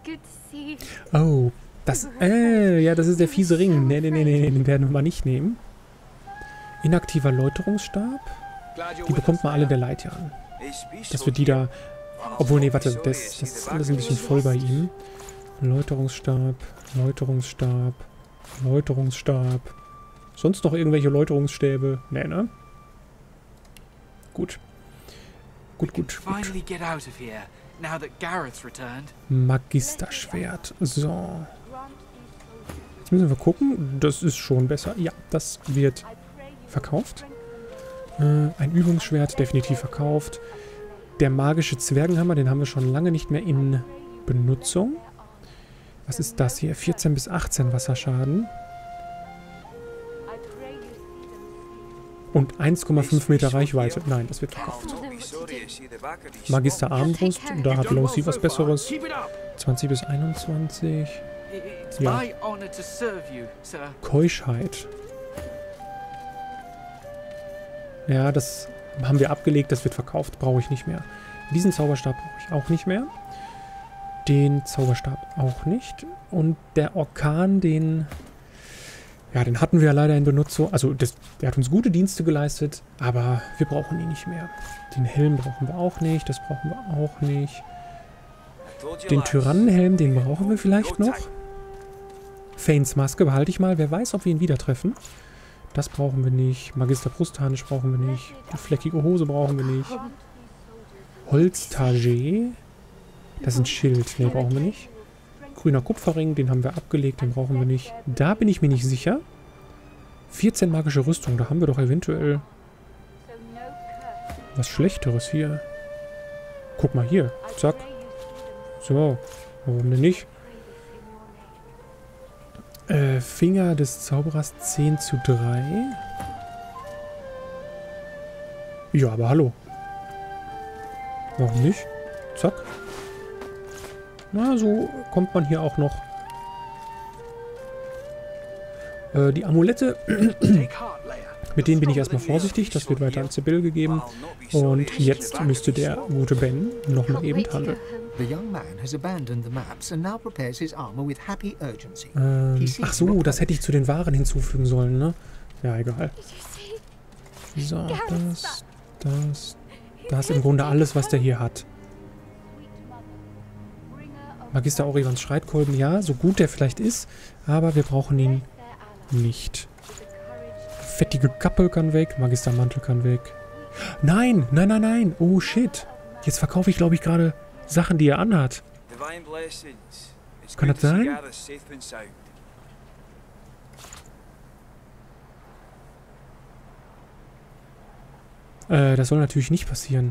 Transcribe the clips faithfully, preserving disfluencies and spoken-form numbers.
Oh, das, äh, ja, das ist der fiese Ring. Nee, nee, nee, nee, den werden wir mal nicht nehmen. Inaktiver Läuterungsstab. Die bekommt man alle der Leitjahre. Dass wir die da... Obwohl, nee, warte, das, das ist alles ein bisschen voll bei ihm. Läuterungsstab, Läuterungsstab, Läuterungsstab. Sonst noch irgendwelche Läuterungsstäbe? Nee, ne? Gut. Gut, gut, gut. Magisterschwert. So. Jetzt müssen wir gucken. Das ist schon besser. Ja, das wird verkauft. Äh, ein Übungsschwert, definitiv verkauft. Der magische Zwergenhammer, den haben wir schon lange nicht mehr in Benutzung. Was ist das hier? vierzehn bis achtzehn Wasserschaden. Und eins Komma fünf Meter Reichweite. Nein, das wird verkauft. Magister Armbrust, da hat Losi was Besseres. zwanzig bis einundzwanzig. Ja. Keuschheit. Ja, das haben wir abgelegt, das wird verkauft, brauche ich nicht mehr. Diesen Zauberstab brauche ich auch nicht mehr. Den Zauberstab auch nicht. Und der Orkan, den... Ja, den hatten wir ja leider in Benutzung. Also, das, der hat uns gute Dienste geleistet, aber wir brauchen ihn nicht mehr. Den Helm brauchen wir auch nicht, das brauchen wir auch nicht. Den Tyrannenhelm, den brauchen wir vielleicht noch. Fanes Maske behalte ich mal. Wer weiß, ob wir ihn wieder treffen. Das brauchen wir nicht. Magister Brustharnisch brauchen wir nicht. Die fleckige Hose brauchen wir nicht. Holztage. Das ist ein Schild. Ne, brauchen wir nicht. Grüner Kupferring, den haben wir abgelegt, den brauchen wir nicht. Da bin ich mir nicht sicher. vierzehn magische Rüstung, da haben wir doch eventuell was Schlechteres hier. Guck mal hier. Zack. So. Warum denn nicht? Äh, Finger des Zauberers zehn zu drei. Ja, aber hallo. Warum nicht? Zack. Na, so kommt man hier auch noch. Äh, die Amulette, mit denen bin ich erstmal vorsichtig. Das wird weiter an Sibyl gegeben. Und jetzt müsste der gute Ben nochmal eben handeln. Ähm, ach so, das hätte ich zu den Waren hinzufügen sollen, ne? Ja, egal. So, das, das, das ist im Grunde alles, was der hier hat. Magister Origons Schreitkolben, ja, so gut der vielleicht ist, aber wir brauchen ihn nicht. Fettige Kappe kann weg, Magister Mantel kann weg. Nein, nein, nein, nein, oh shit. Jetzt verkaufe ich, glaube ich, gerade Sachen, die er anhat. Kann das sein? Äh, das soll natürlich nicht passieren.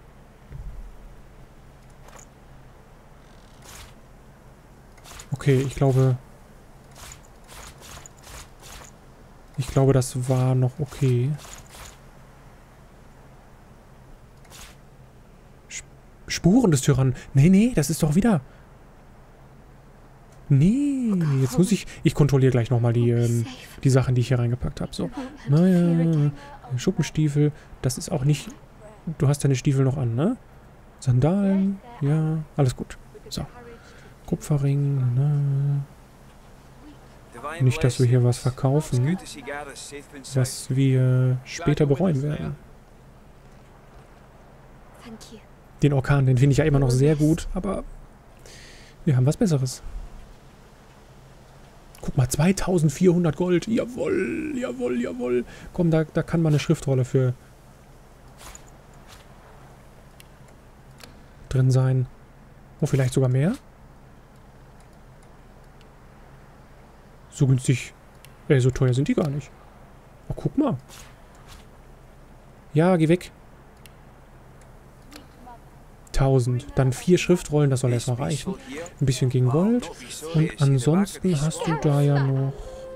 Okay, ich glaube... Ich glaube, das war noch okay. Sp- Spuren des Tyrannen. Nee, nee, das ist doch wieder... Nee, jetzt muss ich... Ich kontrolliere gleich nochmal die, ähm, die Sachen, die ich hier reingepackt habe. So, naja, Schuppenstiefel. Das ist auch nicht... Du hast deine Stiefel noch an, ne? Sandalen, ja, alles gut. So. Kupferring, ne? Nicht, dass wir hier was verkaufen, was wir später bereuen werden. Den Orkan, den finde ich ja immer noch sehr gut, aber wir haben was Besseres. Guck mal, zweitausendvierhundert Gold. Jawohl, jawohl, jawohl. Komm, da, da kann man eine Schriftrolle für drin sein. Oh, vielleicht sogar mehr? So günstig, äh, so teuer sind die gar nicht. Oh, guck mal. Ja, geh weg. tausend. Dann vier Schriftrollen, das soll erstmal reichen. Ein bisschen gegen Gold. Und ansonsten hast du da ja noch...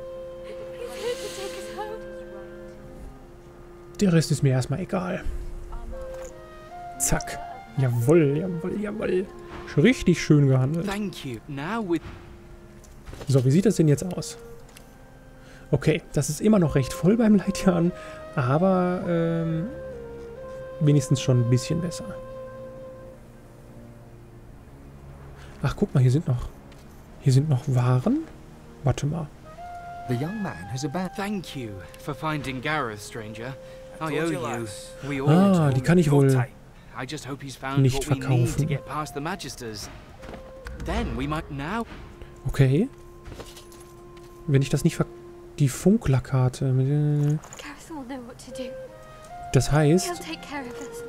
Der Rest ist mir erstmal egal. Zack. Jawohl, jawohl, jawohl. Richtig schön gehandelt. So, wie sieht das denn jetzt aus? Okay, das ist immer noch recht voll beim Leitjahren, aber ähm, wenigstens schon ein bisschen besser. Ach, guck mal, hier sind noch... Hier sind noch Waren. Warte mal. The young man has abandoned. Thank you for finding Gareth, stranger. I owe you. We all Ah, do. die kann ich wohl I just hope he's found nicht what we need to verkaufen. get past the Magisters. Then we might now. Okay. Wenn ich das nicht ver... Die Funklakarte. Gareth will know what to do. Das He'll heißt... take care of us.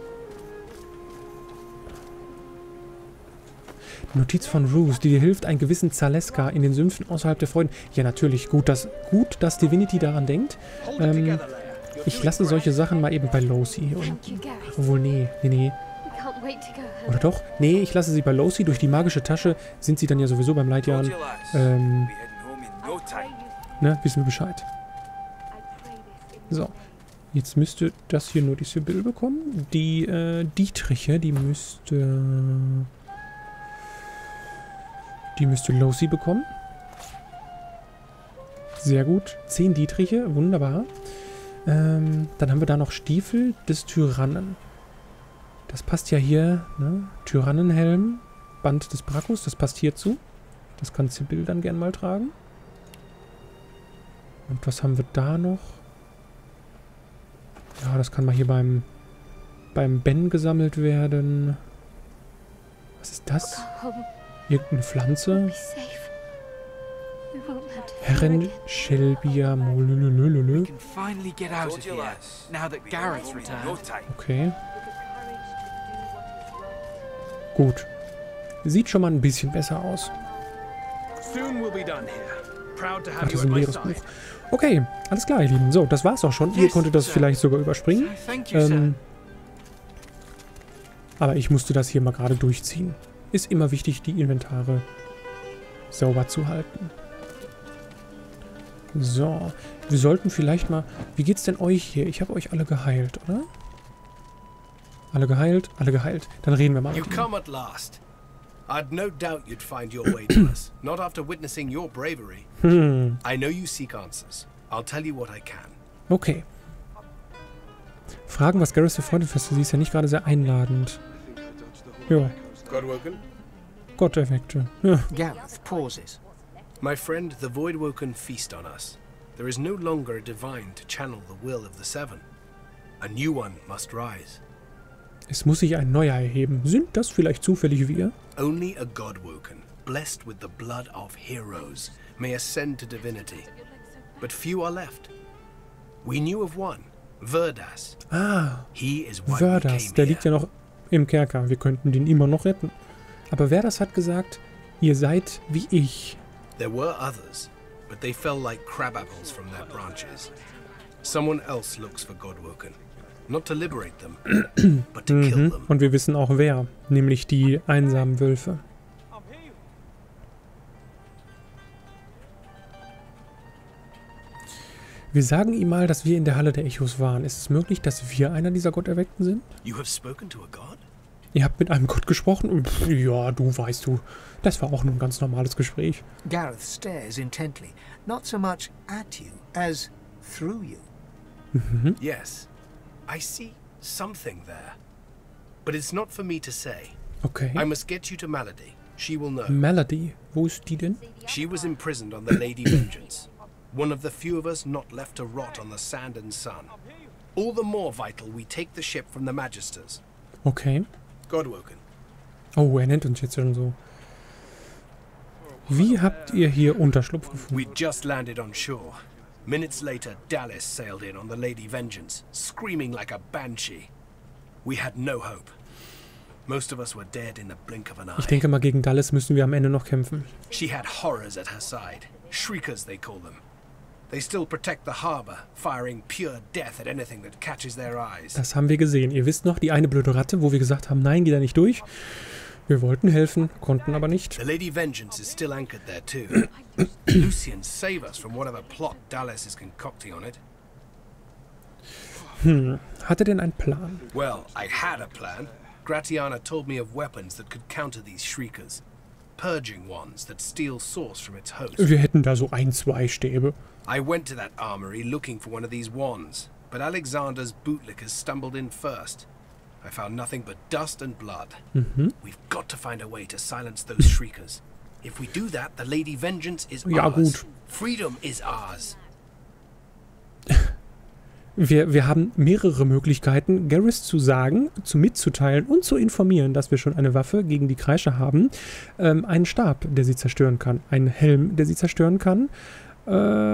Notiz von Roos, die dir hilft, einen gewissen Zaleska in den Sümpfen außerhalb der Freuden... Ja, natürlich. Gut, dass, gut, dass Divinity daran denkt. Ähm, ich lasse solche Sachen mal eben bei Losi. Und, Thank you, Gareth. obwohl, nee, nee, nee. We can't wait to go home. Oder doch? Nee, ich lasse sie bei Losi. Durch die magische Tasche sind sie dann ja sowieso beim Leitjahren. Ähm, ne, wissen wir Bescheid. So. Jetzt müsste das hier nur die Sibyl bekommen. Die äh, Dietriche, die müsste... Die müsste Losi bekommen. Sehr gut. Zehn Dietriche, wunderbar. Ähm, dann haben wir da noch Stiefel des Tyrannen. Das passt ja hier, ne? Tyrannenhelm, Band des Bracchus, das passt hierzu. Das kann Sibyl dann gern mal tragen. Und was haben wir da noch? Ja, das kann mal hier beim, beim Ben gesammelt werden. Was ist das? Go home. Irgendeine Pflanze? Be safe. We won't have to fear Herren again. Shelbia Molululululu. We can finally get out of here now that Gareth's returned. Okay. Gut. Sieht schon mal ein bisschen besser aus. Ach, das ist ein leeres Buch. Okay, alles klar, ihr Lieben. So, das war's auch schon. Ihr konntet das vielleicht sogar überspringen. Thank you, sir. Ähm, aber ich musste das hier mal gerade durchziehen. Ist immer wichtig, die Inventare sauber zu halten. So, wir sollten vielleicht mal... Wie geht's denn euch hier? Ich habe euch alle geheilt, oder? Alle geheilt, alle geheilt. Dann reden wir mal You mit ihnen. come at last. I'd no doubt you'd find your way to us, not after witnessing your bravery. Hm, I know you seek answers. I'll tell you what I can. okay. Fragen, was Gareth für Freunde fest. Sie ist ja nicht gerade sehr einladend. Ja, Godwoken? Gott-Effekte. Ja. Gareth pauses. My friend, the Voidwoken feast on us. There is no longer a divine to channel the will of the Seven. A new one must rise. Es muss sich ein neuer erheben. Sind das vielleicht zufällig wir? Only a Godwoken, blessed with the blood of heroes, may ascend to divinity. But few are left. We knew of one, Verdas. Ah, He is why we Verdas. came Der here. liegt ja noch im Kerker. Wir könnten den immer noch retten. Aber Verdas hat gesagt, ihr seid wie ich. There were others, but they fell like crabapples from their branches. Someone else looks for Godwoken. Not to liberate them, but to kill Mhm. them. Und wir wissen auch wer. Nämlich die einsamen Wölfe. Wir sagen ihm mal, dass wir in der Halle der Echos waren. Ist es möglich, dass wir einer dieser Gotterweckten sind? You have spoken to a god? Ihr habt mit einem Gott gesprochen? Pff, ja, du weißt du. Das war auch nur ein ganz normales Gespräch. Gareth stares intently, not so much at you as through you. Mhm. Yes. I see something there. But it's not for me to say. Okay. I must get you to Malady. She will know. Melody. Wo ist die denn? She was imprisoned on the Lady Vengeance. One of the few of us not left to rot on the sand and sun. All the more vital we take the ship from the Magisters. Okay. Godwoken. Oh, er nennt uns jetzt schon so. Wie habt ihr hier Unterschlupf gefunden? We'd just landed on shore. Minutes later, Dallas sailed in on the Lady Vengeance, screaming like a banshee. We had no hope. Most of us were dead in the blink of an Ich eye. denke mal, gegen Dallas müssen wir am Ende noch kämpfen. She had horrors at her side. Shriekers, they call them. They still protect the harbor, firing pure death at anything that catches their eyes. Das haben wir gesehen. Ihr wisst noch, die eine blöde Ratte, wo wir gesagt haben, nein, geh da nicht durch. Wir wollten helfen, konnten aber nicht. The Lady Vengeance is still anchored there too. Lucian, save us from whatever plot Dallas is concocting on it. Hm, hat er denn einen Plan? Well, I had a plan. Gratiana told me of weapons that could counter these shriekers. Purging ones that steal source from its host. Wir hätten da so ein, zwei Stäbe. I went to that armory looking for one of these wands, but Alexander's bootlickers stumbled in first. I found nothing but dust and blood. Mhm. We've got to find a way to silence those shriekers. If we do that, the Lady Vengeance is Ja, ours. gut. Freedom is ours. Wir, wir haben mehrere Möglichkeiten, Garrus zu sagen, zu mitzuteilen und zu informieren, dass wir schon eine Waffe gegen die Kreischer haben. Ähm, einen Stab, der sie zerstören kann. Einen Helm, der sie zerstören kann. Äh,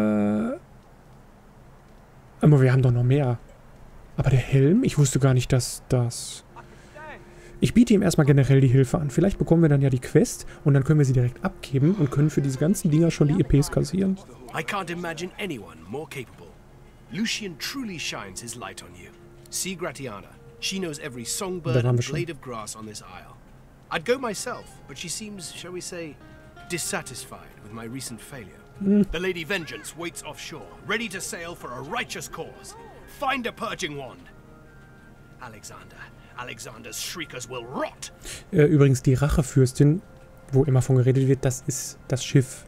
aber wir haben doch noch mehr. Aber der Helm? Ich wusste gar nicht, dass das... Ich biete ihm erstmal generell die Hilfe an. Vielleicht bekommen wir dann ja die Quest und dann können wir sie direkt abgeben und können für diese ganzen Dinger schon die E Ps kassieren. I can't imagine anyone more capable. Lucian truly shines his light on you. See Gratiana. She knows every songbird Da waren and wir schon. blade of grass on this isle. I'd go myself, but she seems, shall we say, dissatisfied with my recent failure. Hm. The Lady Vengeance waits offshore, ready to sail for a righteous cause. Find a purging wand. Alexander. Alexander's shriekers will rot. Äh, übrigens, die Rachefürstin, wo immer von geredet wird, das ist das Schiff.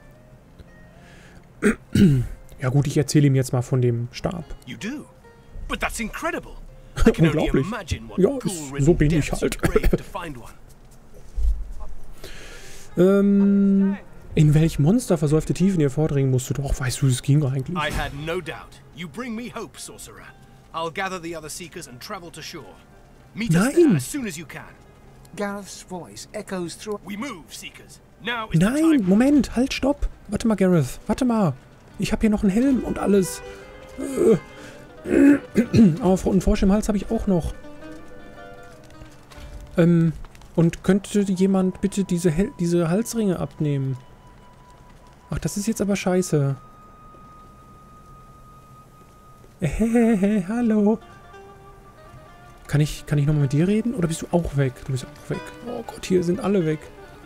Ja gut, ich erzähle ihm jetzt mal von dem Stab. You do? But that's incredible. I can only Unglaublich. imagine what Ja, cool ist- so bin ich depths halt. you'd brave to find one. Ähm, in welch monsterversäufte Tiefen ihr vordringen musstet? Doch, weißt du, es ging eigentlich. I had no doubt. You bring me hope, sorcerer. I'll gather the other seekers and travel to shore. Meet us Nein. there as soon as you can. Gareth's voice echoes through. We move, seekers. Now is the Nein, time. Moment, halt, stopp. Warte mal, Gareth, warte mal. Ich habe hier noch einen Helm und alles. Äh. Oh, einen Frosch im Hals habe ich auch noch. Ähm, und könnte jemand bitte diese, Hel diese Halsringe abnehmen? Ach, das ist jetzt aber scheiße. Hehehe, hallo. Kann ich, kann ich nochmal mit dir reden? Oder bist du auch weg? Du bist auch weg. Oh Gott, hier sind alle weg.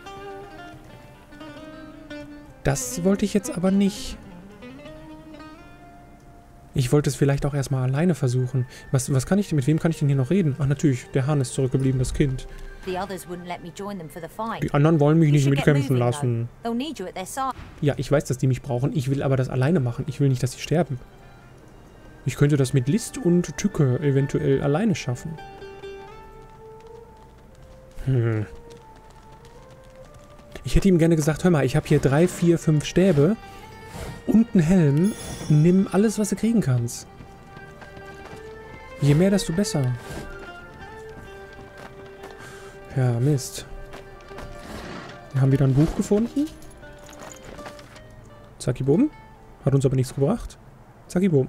Das wollte ich jetzt aber nicht. Ich wollte es vielleicht auch erstmal alleine versuchen. Was, was kann ich denn, mit wem kann ich denn hier noch reden? Ach natürlich, der Hahn ist zurückgeblieben, das Kind. The others wouldn't let me join them for the fight. Die anderen wollen mich You nicht should get mitkämpfen moving, lassen. though. They'll need you at their side. Ja, ich weiß, dass die mich brauchen. Ich will aber das alleine machen. Ich will nicht, dass sie sterben. Ich könnte das mit List und Tücke eventuell alleine schaffen. Hm. Ich hätte ihm gerne gesagt, hör mal, ich habe hier drei, vier, fünf Stäbe und einen Helm. Nimm alles, was du kriegen kannst. Je mehr, desto besser. Ja, Mist. Wir haben wieder ein Buch gefunden. Zacki Bumm. Hat uns aber nichts gebracht. Zacki Bumm.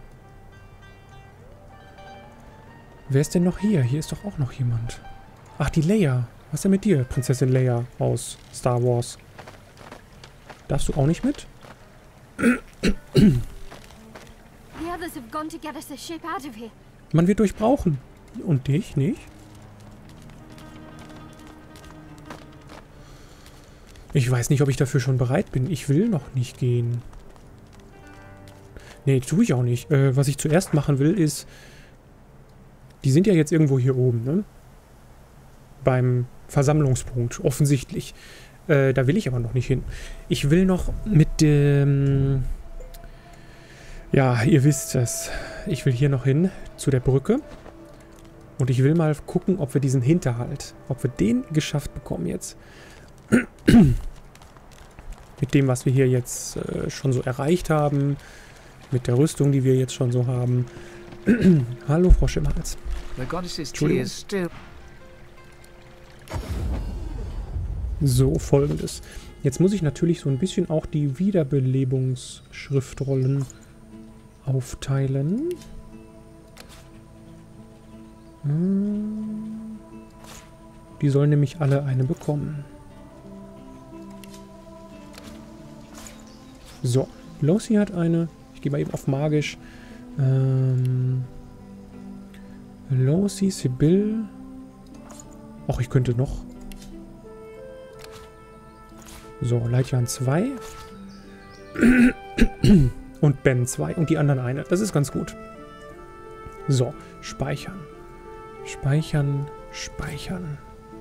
Wer ist denn noch hier? Hier ist doch auch noch jemand. Ach, die Leia. Was ist denn mit dir, Prinzessin Leia aus Star Wars? Darfst du auch nicht mit? The others have gone to get us a ship out of here. Man wird euch brauchen. Und dich nicht? Ich weiß nicht, ob ich dafür schon bereit bin. Ich will noch nicht gehen. Nee, tue ich auch nicht. Äh, was ich zuerst machen will, ist... Die sind ja jetzt irgendwo hier oben, ne? Beim Versammlungspunkt, offensichtlich. Äh, da will ich aber noch nicht hin. Ich will noch mit dem... Ja, ihr wisst es. Ich will hier noch hin, zu der Brücke. Und ich will mal gucken, ob wir diesen Hinterhalt, ob wir den geschafft bekommen jetzt. Mit dem, was wir hier jetzt äh, schon so erreicht haben. Mit der Rüstung, die wir jetzt schon so haben. Hallo, Frosch im Hals. The goddess's Entschuldigung. tears still. So, folgendes. Jetzt muss ich natürlich so ein bisschen auch die Wiederbelebungsschriftrollen aufteilen. Hm. Die sollen nämlich alle eine bekommen. So, Losi hat eine. Ich gehe mal eben auf magisch. Ähm, Losi, Sibyl. Ach, ich könnte noch. So, Leitjan zwei. Und Ben zwei. Und die anderen eine. Das ist ganz gut. So, speichern. Speichern, speichern.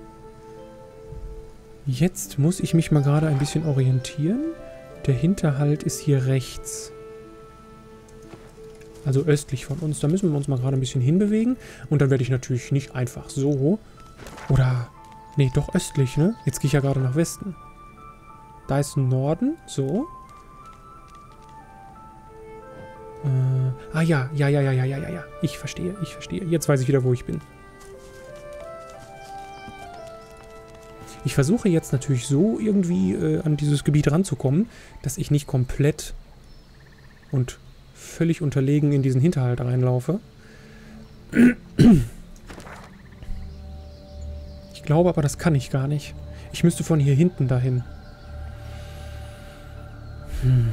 Jetzt muss ich mich mal gerade ein bisschen orientieren. Der Hinterhalt ist hier rechts. Also östlich von uns. Da müssen wir uns mal gerade ein bisschen hinbewegen. Und dann werde ich natürlich nicht einfach so. Oder... Nee, doch östlich, ne? Jetzt gehe ich ja gerade nach Westen. Da ist Norden. So. Äh, ah ja, ja, ja, ja, ja, ja, ja, ja. Ich verstehe, ich verstehe. Jetzt weiß ich wieder, wo ich bin. Ich versuche jetzt natürlich so irgendwie äh, an dieses Gebiet ranzukommen, dass ich nicht komplett und völlig unterlegen in diesen Hinterhalt reinlaufe. Ich glaube aber, das kann ich gar nicht. Ich müsste von hier hinten dahin. Hm.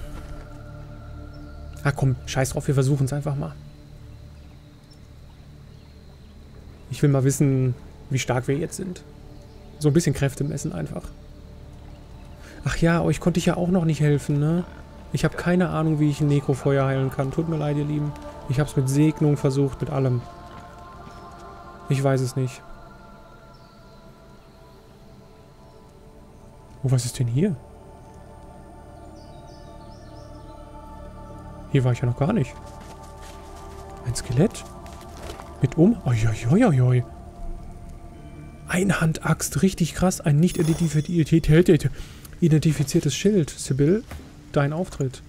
Ah komm, scheiß drauf, wir versuchen es einfach mal. Ich will mal wissen, wie stark wir jetzt sind. So ein bisschen Kräfte messen einfach. Ach ja, euch konnte ich ja auch noch nicht helfen, ne? Ich habe keine Ahnung, wie ich ein Nekrofeuer heilen kann. Tut mir leid, ihr Lieben. Ich habe es mit Segnung versucht, mit allem. Ich weiß es nicht. Oh, was ist denn hier? Hier war ich ja noch gar nicht. Ein Skelett? Mit um? Oi, Einhandaxt, richtig krass. Ein nicht identifiziertes Schild. Sibyl, dein Auftritt.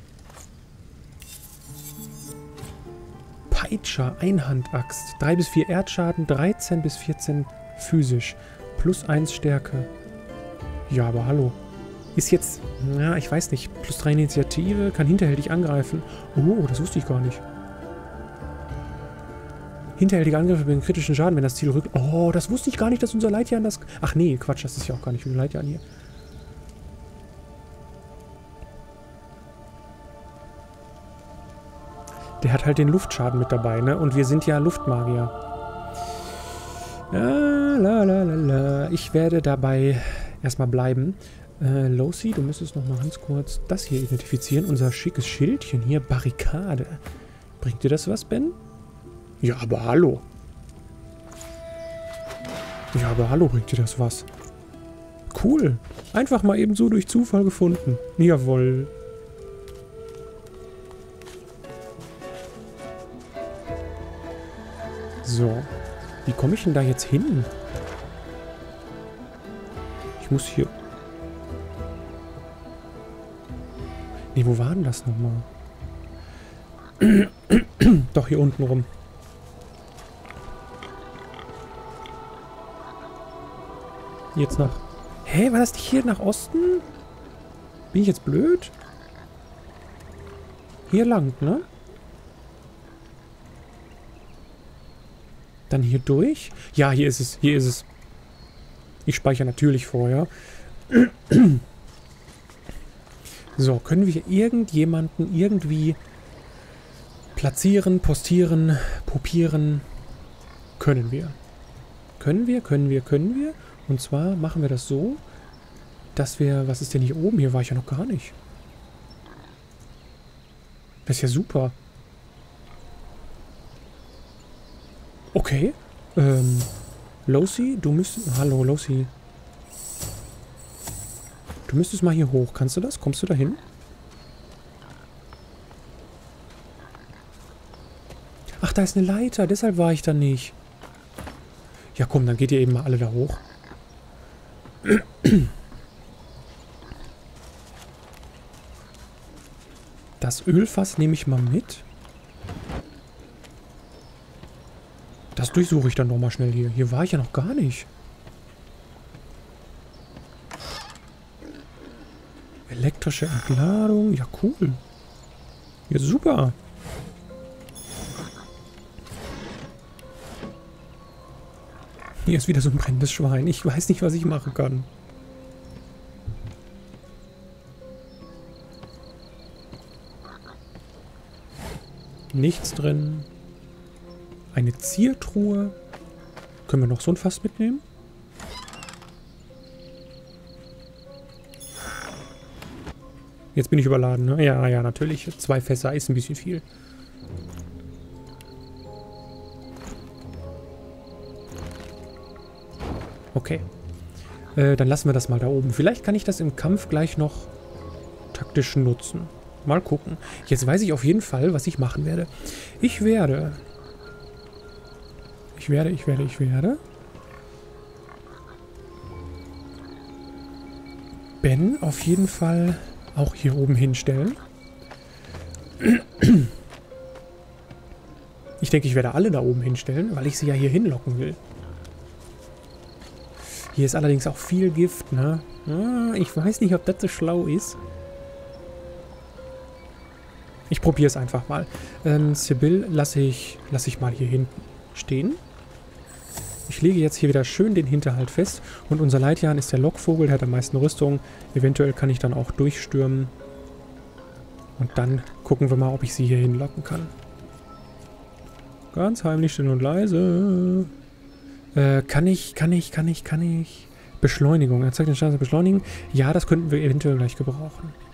Peitscher, Einhandaxt. drei bis vier Erdschaden, dreizehn bis vierzehn physisch. Plus eins Stärke. Ja, aber hallo. Ist jetzt, ja, ich weiß nicht, plus drei Initiative, kann hinterhältig angreifen. Oh, das wusste ich gar nicht. Hinterhältige Angriffe mit kritischen Schaden, wenn das Ziel rückt. Oh, das wusste ich gar nicht, dass unser Leitjan das... Ach nee, Quatsch, das ist ja auch gar nicht für den Leitjan hier. Der hat halt den Luftschaden mit dabei, ne? Und wir sind ja Luftmagier. La, la, la, la, la. Ich werde dabei erstmal bleiben. Äh, Losi, du müsstest noch mal ganz kurz das hier identifizieren. Unser schickes Schildchen hier, Barrikade. Bringt dir das was, Ben? Ja, aber hallo. Ja, aber hallo, bringt dir das was? Cool. Einfach mal eben so durch Zufall gefunden. Jawohl. So. Wie komme ich denn da jetzt hin? Ich muss hier... Nee, wo war denn das nochmal? Doch, hier unten rum. Jetzt nach... Hä, war das nicht hier nach Osten? Bin ich jetzt blöd? Hier lang, ne? Dann hier durch? Ja, hier ist es. Hier ist es. Ich speichere natürlich vorher. So, können wir irgendjemanden irgendwie platzieren, postieren, popieren? Können wir. Können wir, können wir, können wir. Und zwar machen wir das so, dass wir... Was ist denn hier oben? Hier war ich ja noch gar nicht. Das ist ja super. Okay. Ähm, Losi, du müsstest... Hallo, Losi. Du müsstest mal hier hoch. Kannst du das? Kommst du da hin? Ach, da ist eine Leiter. Deshalb war ich da nicht. Ja, komm, dann geht ihr eben mal alle da hoch. Das Ölfass nehme ich mal mit. Das durchsuche ich dann nochmal schnell hier. Hier war ich ja noch gar nicht. Elektrische Entladung. Ja, cool. Ja, super. Hier ist wieder so ein brennendes Schwein. Ich weiß nicht, was ich machen kann. Nichts drin. Eine Ziertruhe. Können wir noch so ein Fass mitnehmen? Jetzt bin ich überladen, ne? Ja, ja, natürlich. Zwei Fässer ist ein bisschen viel. Okay. Äh, dann lassen wir das mal da oben. Vielleicht kann ich das im Kampf gleich noch taktisch nutzen. Mal gucken. Jetzt weiß ich auf jeden Fall, was ich machen werde. Ich werde... Ich werde, ich werde, ich werde... Ben auf jeden Fall auch hier oben hinstellen. Ich denke, ich werde alle da oben hinstellen, weil ich sie ja hier hinlocken will. Hier ist allerdings auch viel Gift, ne? Ah, ich weiß nicht, ob das so schlau ist. Ich probiere es einfach mal. Ähm, Sibyl lasse ich, lasse ich mal hier hinten stehen. Ich lege jetzt hier wieder schön den Hinterhalt fest. Und unser Leitjan ist der Lockvogel, der hat am meisten Rüstung. Eventuell kann ich dann auch durchstürmen. Und dann gucken wir mal, ob ich sie hier hinlocken kann. Ganz heimlich, still und leise. Äh, kann ich, kann ich, kann ich, kann ich... Beschleunigung. Er zeigt den Chance beschleunigen. Ja, das könnten wir eventuell gleich gebrauchen.